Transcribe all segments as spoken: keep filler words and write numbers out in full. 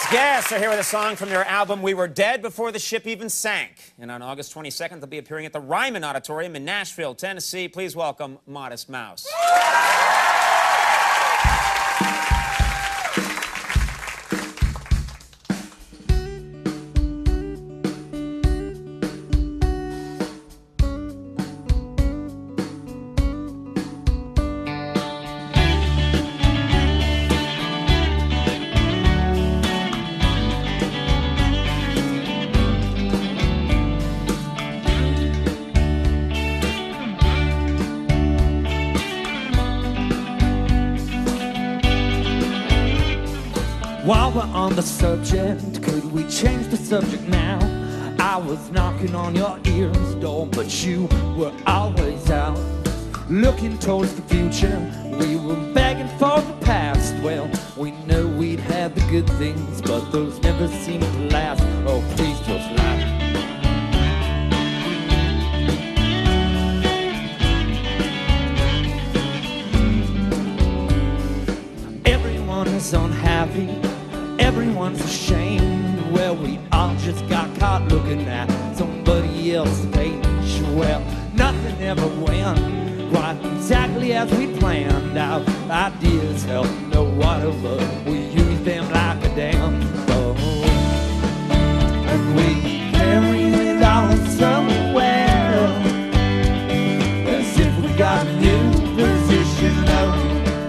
Yes, they're here with a song from their album We Were Dead Before the Ship Even Sank. And on August twenty-second, they'll be appearing at the Ryman Auditorium in Nashville, Tennessee. Please welcome Modest Mouse. While we're on the subject, could we change the subject now? I was knocking on your ears door, but you were always out. Looking towards the future, we were begging for the past. Well, we knew we'd have the good things, but those never seem to last. Oh, please just laugh. Everyone is unhappy, everyone's ashamed. Well, we all just got caught looking at somebody else's page. Well, nothing ever went quite exactly as we planned. Our ideas held no water, but we used them like a dam. Oh, and we carried it all somewhere, as if we got a new position. Oh,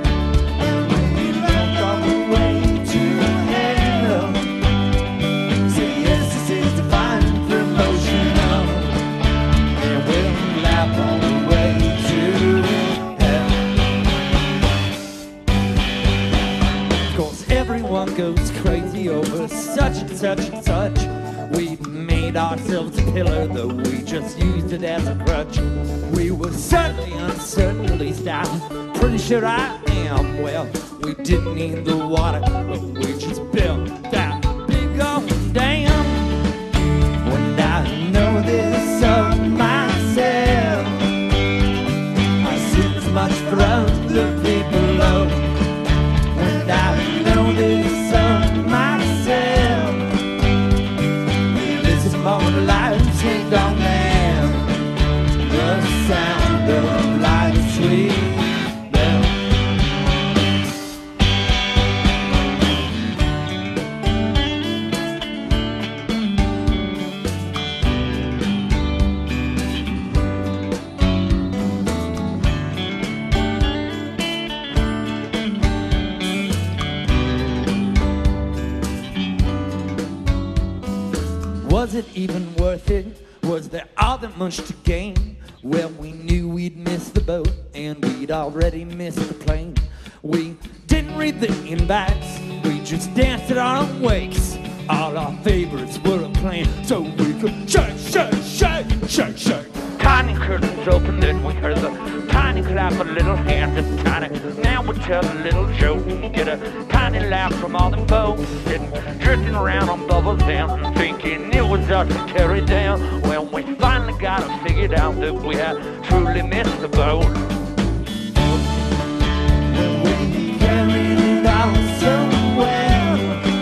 everyone goes crazy over such and such and such. We made ourselves a pillar, though we just used it as a crutch. We were certainly uncertain, at least I'm pretty sure I am. Well, we didn't need the water, but we just built that big old dam. When I know this of myself, I see as much for other people. Oh, when I know this of myself, this is more life sweet on man. The sound of life sweet bell. Was it even worth it? Was there all that much to gain? Well, we knew we'd miss the boat, and we'd already missed the plane. We didn't read the invites, we just danced at our own wakes. All our favorites were playing, so we could shake, shake, shake, shake, shake. Tiny curtains open, then we heard the tiny clap of little hands and tiny. Now we tell a little joke and get a tiny laugh from all the folks sitting, drifting around on bubbles and thinking it was us to carry down. Well, we finally got it figured out that we had truly missed the boat. We carried it out somewhere,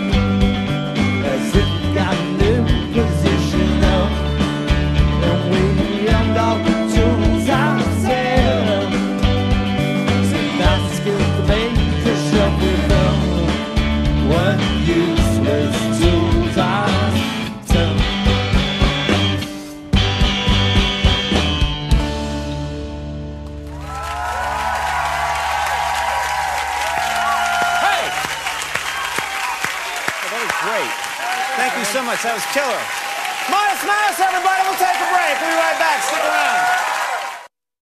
as if we got a new position up, and we held off the tools ourselves. See, that's the skills to make the shuffle up. What useless tools ourselves. Great. Thank you so much. That was killer. Modest Mouse, everybody. We'll take a break. We'll be right back. Stick around.